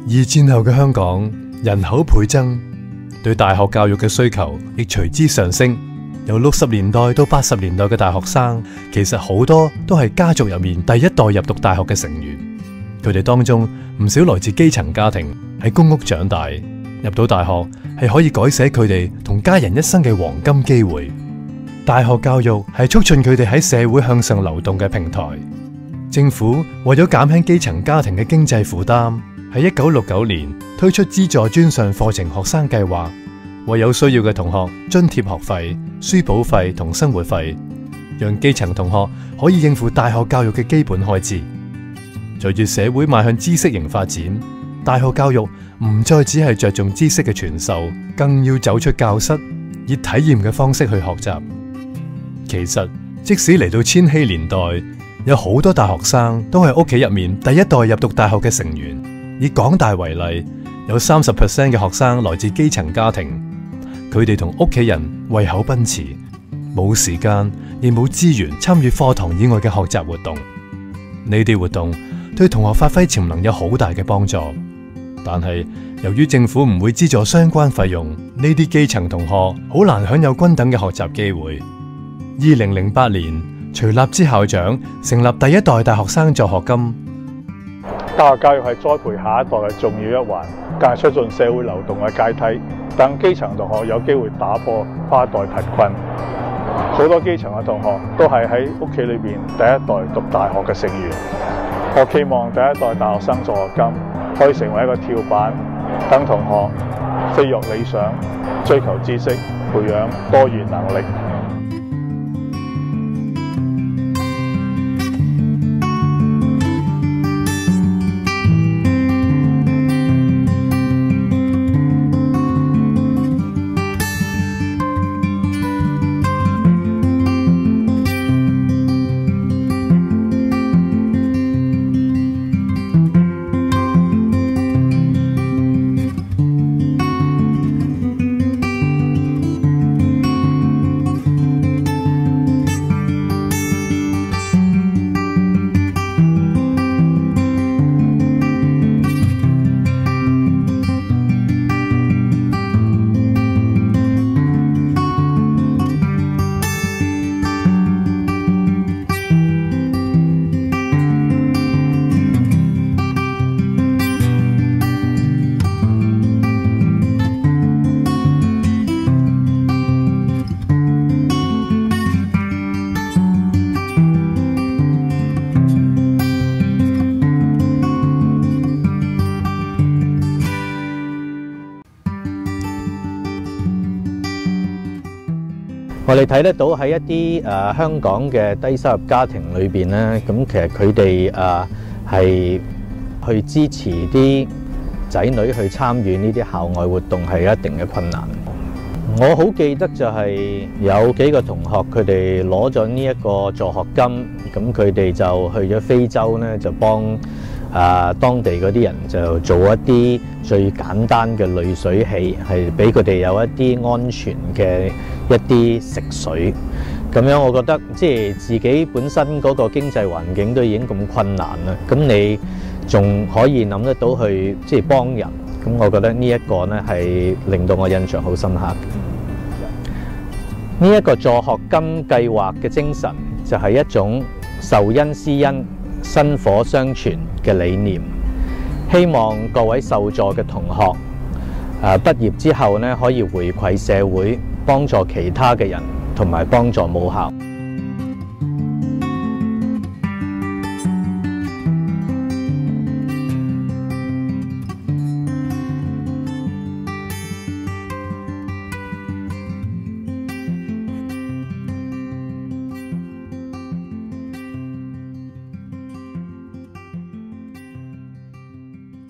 二戰後嘅香港人口倍增，對大學教育嘅需求亦隨之上升。由60年代到80年代嘅大學生，其實好多都係家族入面第一代入讀大學嘅成員。佢哋當中唔少來自基層家庭，喺公屋長大，入到大學係可以改寫佢哋同家人一生嘅黃金機會。大學教育係促進佢哋喺社會向上流動嘅平台。政府為咗減輕基層家庭嘅經濟負擔，喺1969年推出資助專上課程學生計劃，為有需要嘅同學津貼學費、書簿費同生活費，讓基層同學可以應付大學教育嘅基本開支。隨住社會邁向知識型發展，大學教育唔再只係着重知識嘅傳授，更要走出教室，以體驗嘅方式去學習。其實，即使嚟到千禧年代，有好多大學生都係屋企入面第一代入讀大學嘅成員。以港大為例，有30% 嘅學生來自基層家庭，佢哋同屋企人為口奔馳，冇時間亦冇資源參與課堂以外嘅學習活動。呢啲活動對同學發揮潛能有好大嘅幫助，但係由於政府唔會資助相關費用，呢啲基層同學好難享有均等嘅學習機會。2008年，徐立之校長成立第一代大學生助學金。 大學教育係栽培下一代嘅重要一環，更係促進社會流動嘅階梯，等基層同學有機會打破跨代貧困。好多基層嘅同學都係喺屋企裏邊第一代讀大學嘅成員。我期望第一代大學生助學金可以成為一個跳板，等同學飛躍理想，追求知識，培養多元能力。 我哋睇得到喺一啲香港嘅低收入家庭裏邊咧，咁其實佢哋係去支持啲仔女去參與呢啲校外活動係有一定嘅困難。我好記得就係有幾個同學佢哋攞咗呢一個助學金，咁佢哋就去咗非洲咧，就幫當地嗰啲人就做一啲最簡單嘅濾水器，係俾佢哋有一啲安全嘅一啲食水。咁樣我覺得即係自己本身嗰個經濟環境都已經咁困難啦，咁你仲可以諗得到去即係幫人，咁我覺得呢一個呢係令到我印象好深刻。呢一個助學金計劃嘅精神就係一種受恩施恩、薪火相傳嘅理念，希望各位受助嘅同學畢業之後呢可以回饋社會，幫助其他嘅人，同埋幫助母校。